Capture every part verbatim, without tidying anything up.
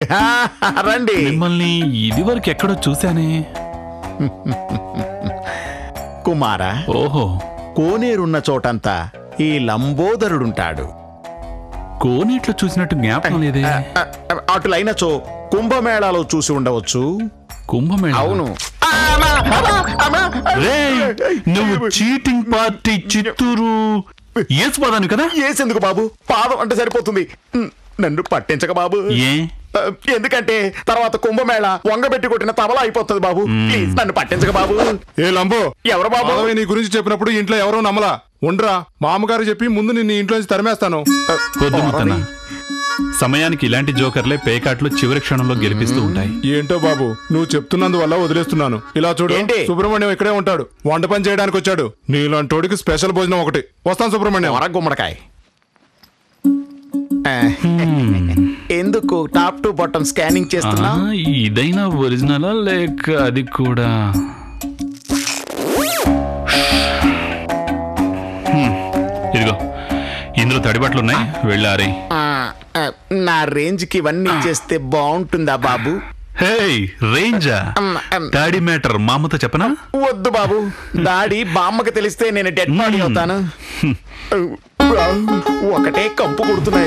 రండి. మిమ్మల్ని ఇది వరకు ఎక్కడో చూశానే. కుమారా, ఓహో, కోనేరున్న చోటంతా ఈ లంబోదరుడుంటాడు. కోనేట్లో చూసినట్టు జ్ఞాపకం లేదే. అటులైనచో కుంభమేళాలో చూసి ఉండవచ్చు. కుంభమేళ? అవును. నువ్వు చీటింగ్ పార్టీ చిత్తూరు ఏసు పాదాను కదా? ఏసెందుకు బాబు, పాదం అంటే సరిపోతుంది. నన్ను పట్టించక బాబు. ఏ? ఎందుకంటే తర్వాత కుంభమేళ వంగబెట్టి కొట్టిన తబలా అయిపోతుంది బాబు. ప్లీజ్ నన్ను పట్టించక బాబు. ఏ లంబో, ఎవరు బాబు? నీ గురించి చెప్పినప్పుడు ఇంట్లో ఎవరో నమ్మలా. ఉండరా, మామగారు చెప్పి ముందు నిన్ను ఇంట్లో నుంచి తరిమేస్తాను. సమయానికి ఇలాంటి జోకర్లే పేకాట్లు చివరి క్షణంలో గెలిపిస్తూ ఉంటాయి. ఏంటో బాబు, నువ్వు చెప్తున్నందువల్ల వదిలేస్తున్నాను. ఇలా చూడు, సుబ్రహ్మణ్యం ఇక్కడే ఉంటాడు, వంట పని చేయడానికి వచ్చాడు. నీలాంటోడికి స్పెషల్ భోజనం ఒకటి. వస్తాను సుబ్రహ్మణ్యం. వర గుమ్మడికాయ ఎందుకు టాప్ టు బాటమ్ స్కానింగ్ చేస్తున్నా? ఇదైనా ఒరిజినలా లేక అది కూడా? ఇదిగో ఇందులో తడిబట్లు ఉన్నాయి, వెళ్ళారే. నా రేంజ్ కి ఇవన్నీ చేస్తే బాగుంటుందా బాబు? హే, రేంజా? డాడీ మ్యాటర్ మామతో చెప్పనా? వద్దు బాబు, డాడీ బామ్మకి తెలిస్తే నేను డెడ్ బాడీ అవుతాను. ఒకటే కంపు కొడుతున్నాయి.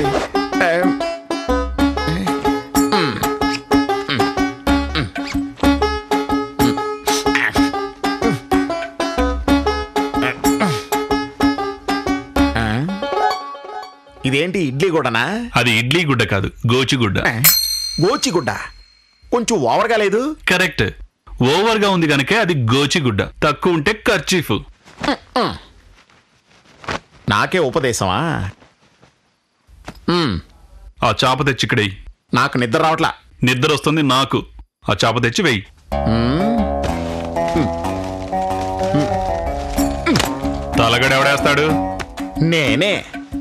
ఇదేంటి, ఇడ్లీ గుడ్డనా? అది ఇడ్లీ గుడ్డ కాదు, గోచిగుడ్డ. గోచిగుడ్డ కొంచెం ఓవర్గా లేదు? కరెక్ట్, ఓవర్ గా ఉంది గనకే అది గోచిగుడ్డ. తక్కువ ఉంటే కర్చీఫ్. నాకే ఉపదేశమా? ఆ చాప తెచ్చి ఇక్కడ వెయ్యి. నాకు నిద్ర రావట్లా. నిద్ర వస్తుంది నాకు. ఆ చాప తెచ్చి వెయ్యి. తలగడ ఎవడేస్తాడు? నేనే.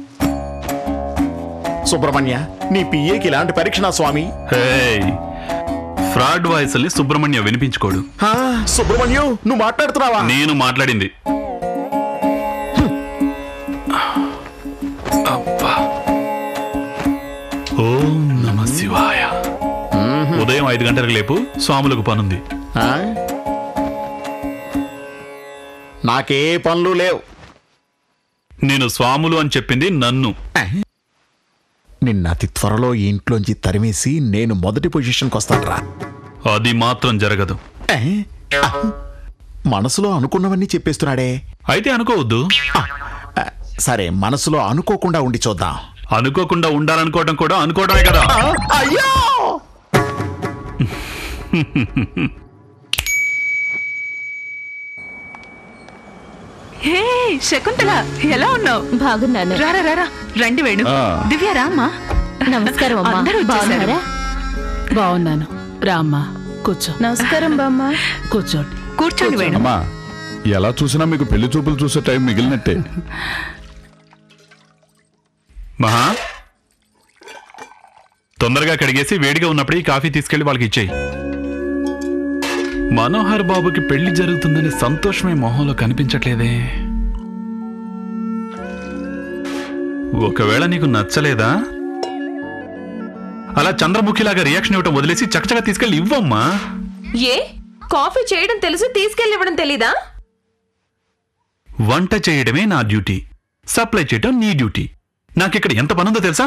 సుబ్రహ్మణ్య, నీ పిఏకి ఇలాంటి పరీక్ష నా స్వామి. ఫ్రాడ్ వాయిస్ ని సుబ్రహ్మణ్య వినిపించుకోడు. సుబ్రహ్మణ్యం, నువ్వు మాట్లాడుతున్నావా? నేను మాట్లాడింది. ఓం నమ శివాయ. ఉదయం ఐదు గంటలకు లేపు, స్వాములకు పనుంది. నాకే పనులు లేవు. నేను స్వాములు అని చెప్పింది నన్ను. నిన్న అతి త్వరలో ఈ ఇంట్లోంచి తరిమేసి నేను మొదటి పొజిషన్కి వస్తానురా. అది మాత్రం జరగదు. మనసులో అనుకున్నవన్నీ చెప్పేస్తున్నాడే. అయితే అనుకోవద్దు. సరే, మనసులో అనుకోకుండా ఉండి చూద్దాం. అనుకోకుండా ఉండాలనుకోవడం కూడా అనుకోవడమే కదా. అయ్యో, హే శకుంతల, ఎలా ఉన్నావు? బాగున్నాను. రారా రారా, రండి వేణు. దివ్య రామ్మా. నమస్కారం అమ్మా. బాగున్నారా? బాగున్నాను. రామ్మా కూర్చో. నమస్కారం బామ్మ. కూర్చోండి. కూర్చోండి వేణు. అమ్మా, ఎలా చూసినా మీకు పెళ్లి చూపులు చూసే టైం మిగిలినట్టే. మహా, తొందరగా కడిగేసి వేడిగా ఉన్నప్పుడు ఈ కాఫీ తీసుకెళ్లి వాళ్ళకి ఇచ్చేయి. మనోహర్ బాబుకి పెళ్లి జరుగుతుందని సంతోషమే మొహంలో కనిపించట్లేదే. ఒకవేళ నీకు నచ్చలేదా? అలా చంద్రముఖిలాగా రియాక్షన్ ఇవ్వటం వదిలేసి చకచక తీసుకెళ్ళి ఇవ్వమ్మా. ఏ, కాఫీ చేయడం తెలుసు, తీసుకెళ్ళి ఇవ్వడం తెలీదా? వంట చేయడమే నా డ్యూటీ, సప్లై చేయటం నీ డ్యూటీ. నాకిక్కడ ఎంత పనుందో తెలుసా?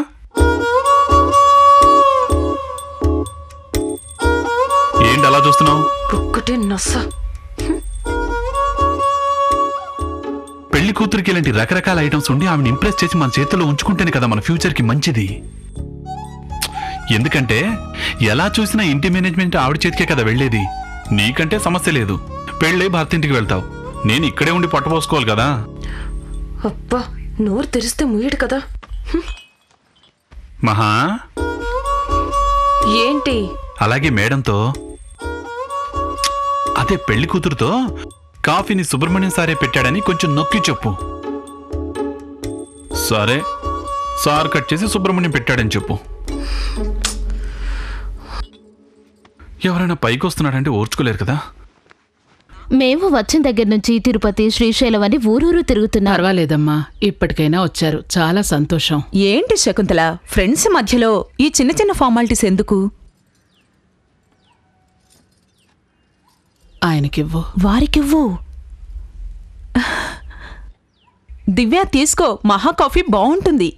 ఏంటి అలా చూస్తున్నావు? పెళ్లి కూతురికి ఇలాంటి రకరకాల ఐటమ్స్ ఉండి ఆవిడ ఇంప్రెస్ చేసి మన చేతిలో ఉంచుకుంటేనే కదా మన ఫ్యూచర్ కి మంచిది. ఎందుకంటే ఎలా చూసినా ఇంటి మేనేజ్మెంట్ ఆవిడ చేతికే కదా వెళ్లేది. నీకంటే సమస్య లేదు, పెళ్ళై భర్తింటికి వెళ్తావు. నేను ఇక్కడే ఉండి పట్టపోసుకోవాలి కదా. అబ్బా, నోరు తెరిస్తే ముయ్యడు కదా. మహా, ఏంటి? అలాగే మేడంతో, అదే పెళ్లి కూతురుతో కాఫీని సుబ్రహ్మణ్యం సారే పెట్టాడని కొంచెం నొక్కి చెప్పు. సరే, సార్ కట్ చేసి సుబ్రహ్మణ్యం పెట్టాడని చెప్పు. ఎవరైనా పైకి వస్తున్నాడంటే ఓర్చుకోలేరు కదా. మేము వచ్చిన దగ్గర నుంచి తిరుపతి, శ్రీశైలం అని ఊరూరు తిరుగుతున్నా. పర్వాలేదమ్మా, ఇప్పటికైనా వచ్చారు, చాలా సంతోషం. ఏంటి శకుంతల, ఫ్రెండ్స్ మధ్యలో ఈ చిన్న చిన్న ఫార్మాలిటీస్ ఎందుకు? ఆయనకివ్వు. వారికివ్వు. దివ్య తీసుకో, మహా కాఫీ బాగుంటుంది.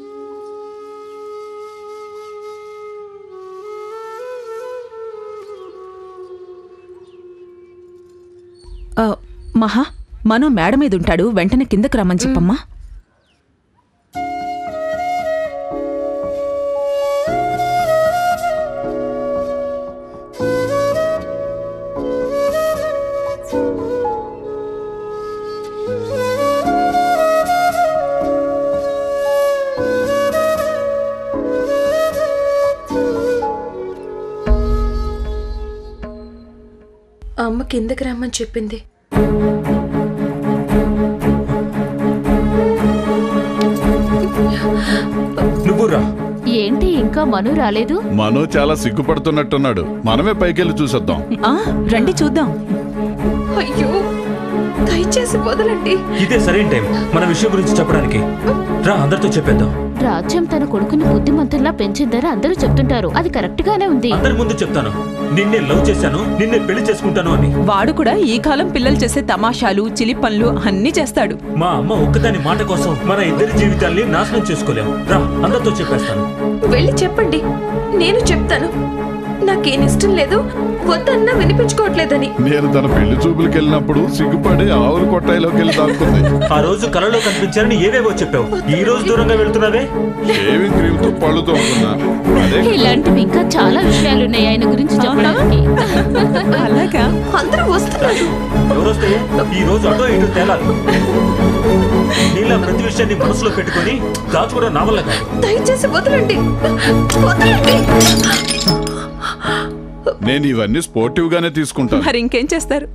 మహా, మనో మేడ మీద ఉంటాడు, వెంటనే కిందకు రమ్మని చెప్పమ్మా. అమ్మ కిందకి రమ్మని చెప్పింది. ఏంటి ఇంకా మను రాలేదు? మనో చాలా సిగ్గుపడుతున్నట్టున్నాడు. మనమే పైకెళ్ళి చూసొద్దాం. రండి చూద్దాం. అయ్యో, దయచేసి వదలండి. ఇదే సరైన టైం మన విషయం గురించి చెప్పడానికి. రా, అందరితో చెప్పేద్దాం. రాజ్యం తన కొడుకుని బుద్ధిమంతుల్లా పెంచిందని అందరూ చెప్తుంటారు. అది కరెక్ట్ గానే ఉంది. అందరి ముందు చెప్తాను, నిన్నే లవ్ చేశాను, నిన్నే పెళ్లి చేసుకుంటాను అని. వాడు కూడా ఈ కాలం పిల్లలు చేసే తమాషాలు, చిలి పనులు అన్ని చేస్తాడు. మా అమ్మ ఒక్కదాని మాట కోసం మన ఇద్దరి జీవితాల్ని నాశనం చేసుకోలేము. రా, అందరితో చెప్పేస్తాను. వెళ్ళి చెప్పండి, నేను చెప్తాను. నాకేం ఇష్టం లేదు, వద్దన్నా వినిపించుకోవట్లేదని. నేను తన పెళ్లి చూపులకు వెళ్ళినప్పుడు సిగ్గుపడి ఆవుల కొట్టాయిలోకి వెళ్ళి దాక్కుంది. ఆ రోజు కలలో కనిపించారని ఏవేవో చెప్పావు. ఈ రోజు దూరంగా వెళ్తున్నావే. షేవింగ్ క్రీమ్ తో పళ్ళు తోముతున్నా. ఇలాంటివి ఇంకా చాలా విషయాలున్నాయి ఆయన గురించి చెప్పడానికి. అలాగా, అందరూ వస్తున్నారు. ఎవరొస్తే ఈ రోజు అటో ఇటు తేలాలి. నీలా ప్రతి విషయాన్ని మనసులో పెట్టుకుని దాచుకోవడం నా వల్ల కాదు. దయచేసి వదలండి, వదలండి. నేను ఇవన్నీ స్పోర్టివ్ గానే తీసుకుంటాను. మరి ఇంకేం చేస్తారు?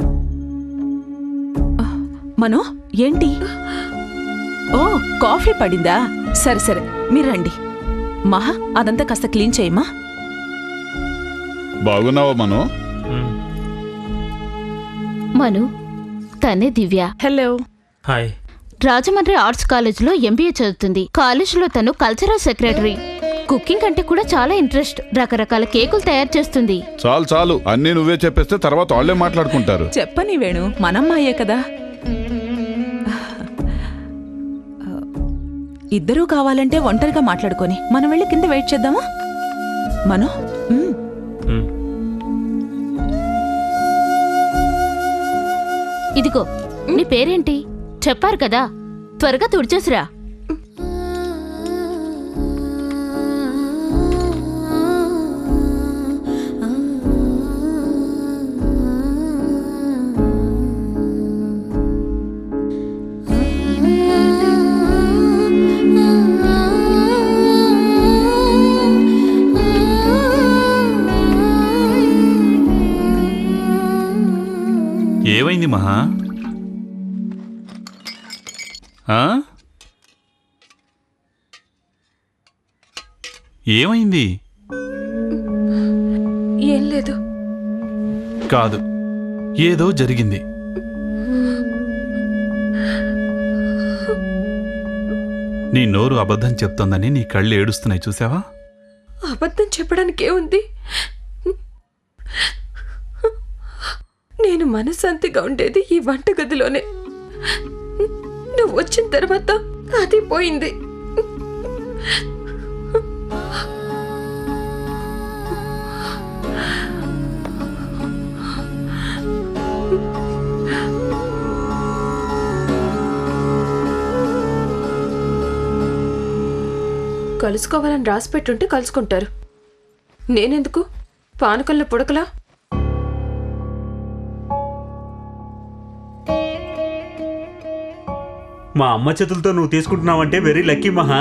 మనో, ఏంటి? ఓ, కాఫీ పడిందా? సరే సరే, మీరు రండి. మహా, అదంతా కాస్త క్లీన్ చేయమ్మా. బాగున్నావా మనో? మను, తనే Divya. Hello. Hi. Rajahmundry arts college లో ఎంబీఏ చదువుతుంది. కాలేజ్ లో తను కల్చరల్ సెక్రటరీ. కుకింగ్ అంటే కూడా చాలా ఇంట్రెస్ట్. రకరకాల కేకులు తయారు చేస్తుంది. చాలు చాలు, అన్నీ నువ్వే చెప్పేస్తే తర్వాత వాళ్ళే మాట్లాడుకుంటారు. చెప్పని వేణు, మనమ్మాయే కదా. ఇద్దరూ కావాలంటే ఒంటరిగా మాట్లాడుకొని మనం వెళ్ళి కింద వెయిట్ చేద్దామా? మనో, ఇదిగో, నీ పేరేంటి చెప్పారు కదా, త్వరగా తుడిచేసిరా. ఏమైంది మహా? ఏమైంది? ఏం లేదు. కాదు, ఏదో జరిగింది. నీ నోరు అబద్ధం చెప్తోందని నీ కళ్ళు ఏడుస్తున్నాయి, చూసావా? అబద్ధం చెప్పడానికి ఏముంది? నేను మనశ్శాంతిగా ఉండేది ఈ వంటగదిలోనే. నువ్వు వచ్చిన తర్వాత అది పోయింది. కలుసుకోవాలని రాసి పెట్టుంటే కలుసుకుంటారు. నేనెందుకు పానకంలో పుడకలా? మా అమ్మ చేతులతో నువ్వు తీసుకుంటున్నావంటే వెరీ లక్కీ మహా.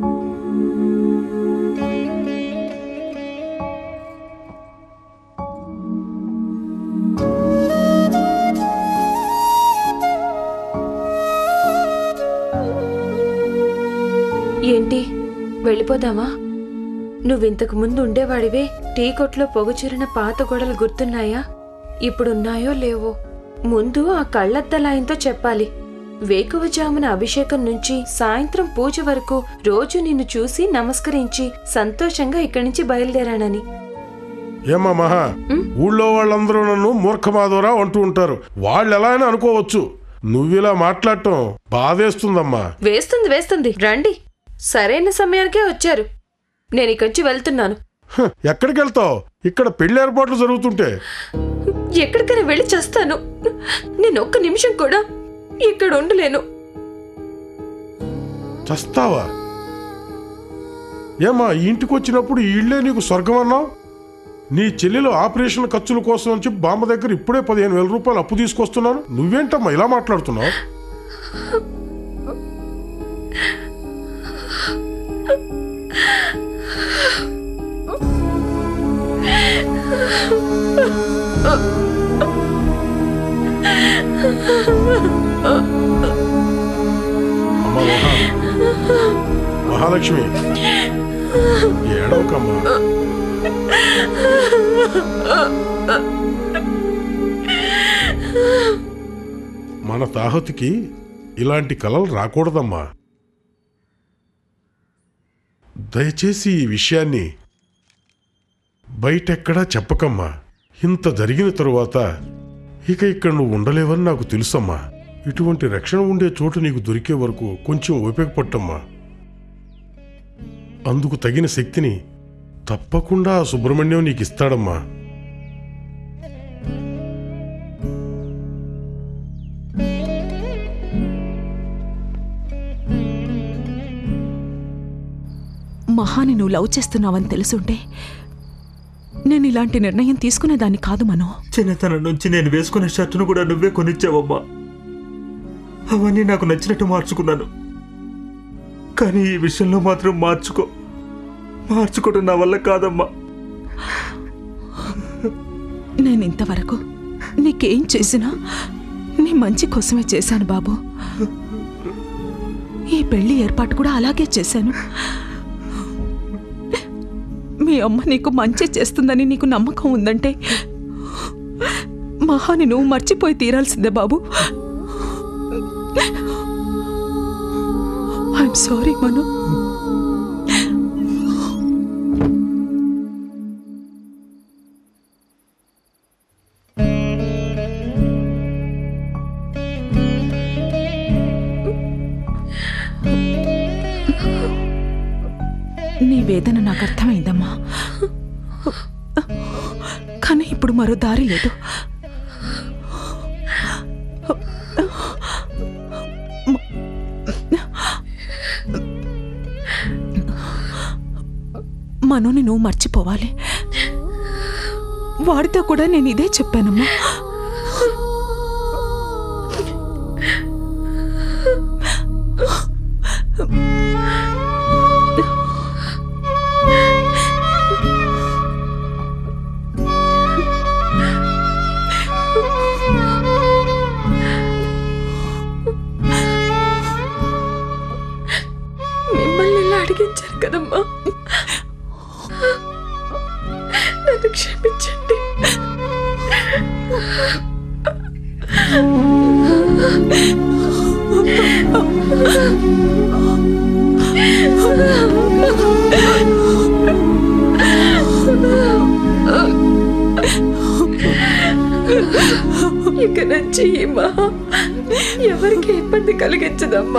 ఏంటి, వెళ్ళిపోదామా? నువ్వింతకు ముందు ఉండేవాడివే. టీ కొట్లో పొగచిరిన పాత గొడవలు గుర్తున్నాయా? ఇప్పుడున్నాయో లేవో? ముందు ఆ కళ్ళద్దలాయంతో చెప్పాలి. వేకువజామున అభిషేకం నుంచి సాయంత్రం పూజ వరకు రోజు నిన్ను చూసి నమస్కరించి సంతోషంగా ఇక్కడి నుంచి బయలుదేరానని. ఏమా మహా, ఊళ్ళో వాళ్ళందరూ నన్ను మూర్ఖమాధవరా అంటూ ఉంటారు. వాళ్ళు ఎలా అని అనుకోవచ్చు, నువ్విలా మాట్లాడటం బాధేస్తుందమ్మా. వేస్తుంది వేస్తుంది. రండి, సరైన సమయానికే వచ్చారు. నేను ఇకొచ్చి వెళ్తున్నాను. ఎక్కడికి వెళ్తావు? ఇక్కడ పెళ్లి ఏర్పాట్లు జరుగుతుంటే. ఎక్కడికైనా వెళ్ళి చేస్తాను. నేను ఒక్క నిమిషం కూడా ఇక్కడ ఉండలేను. చస్తావా? ఏమా, ఇంటికి వచ్చినప్పుడు ఈ ఇళ్లే నీకు స్వర్గం అన్నావు. నీ చెల్లెలు ఆపరేషన్ ఖర్చుల కోసం అని చెప్పి బామ్మ దగ్గర ఇప్పుడే పదిహేను వేల రూపాయలు అప్పు తీసుకొస్తున్నాను. నువ్వేంటమ్మా ఇలా మాట్లాడుతున్నావు? అమ్మా మహా, మహాలక్ష్మి ఏడవకమ్మా. మన తాహతికి ఇలాంటి కలలు రాకూడదమ్మా. దయచేసి ఈ విషయాన్ని బయటెక్కడా చెప్పకమ్మా. ఇంత జరిగిన తరువాత ఇక ఇక్కడ నువ్వు ఉండలేవని నాకు తెలుసమ్మా. ఇటువంటి రక్షణ ఉండే చోటు నీకు దొరికే వరకు కొంచెం ఓపిక పట్టమ్మా. అందుకు తగిన శక్తిని తప్పకుండా ఆ సుబ్రహ్మణ్యం నీకు ఇస్తాడమ్మా. మహాని నువ్వు లవ్ చేస్తున్నావని తెలుసుంటే నేను ఇలాంటి నిర్ణయం తీసుకునేదాన్ని కాదు మనో. చిన్నతనం నుంచి నేను వేసుకునే షర్టును కూడా నువ్వే కొనిచ్చావమ్మా. అవన్నీ నాకు నచ్చినట్టు మార్చుకున్నాను. కానీ ఈ విషయంలో మాత్రం మార్చుకో మార్చుకోవడం నా వల్ల కాదమ్మా. నేను ఇంతవరకు నీకేం చేసినా నీ మంచి కోసమే చేశాను బాబు. ఈ పెళ్లి ఏర్పాటు కూడా అలాగే చేశాను. మీ అమ్మ నీకు మంచి చేస్తుందని నీకు నమ్మకం ఉందంటే మహాని నువ్వు మర్చిపోయి తీరాల్సిందే బాబు. ఐఎమ్ సారీ మను. నీ వేదన నాకు అర్థమైందమ్మా. కానీ ఇప్పుడు మరో దారి లేదు. మనోని నువ్వు మర్చిపోవాలి. వాడితో కూడా నేను ఇదే చెప్పానమ్మా. మిమ్మల్ని ఇలా అడిగించారు కదమ్మా, నన్ను క్షమించండి. ఇక నుంచి ఈ మహా ఎవరికి ఇబ్బంది కలిగించదమ్మా.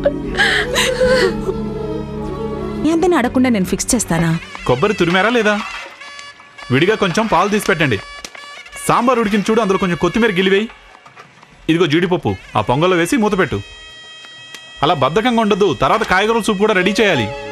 ఏందని అడగకుండా నేను ఫిక్స్ చేస్తానా? కొబ్బరి తురిమారా లేదా? విడిగా కొంచెం పాలు తీసి పెట్టండి. సాంబార్ ఉడికిన చూడు, అందులో కొంచెం కొత్తిమీర గిలివేయి. ఇదిగో జీడిపప్పు ఆ పొంగల్లో వేసి మూత పెట్టు. అలా బద్ధకంగా ఉండదు. తర్వాత కాయగూరల సూప్ కూడా రెడీ చేయాలి.